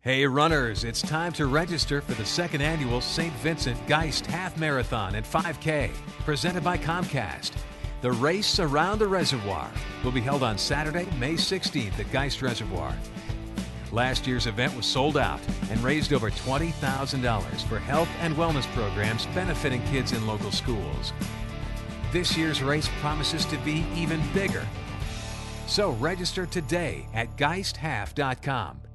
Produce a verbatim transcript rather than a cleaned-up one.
Hey runners, it's time to register for the second annual Saint Vincent Geist Half Marathon and five K, presented by Comcast. The race around the reservoir will be held on Saturday, May sixteenth at Geist Reservoir. Last year's event was sold out and raised over twenty thousand dollars for health and wellness programs benefiting kids in local schools. This year's race promises to be even bigger. So register today at geist half dot com.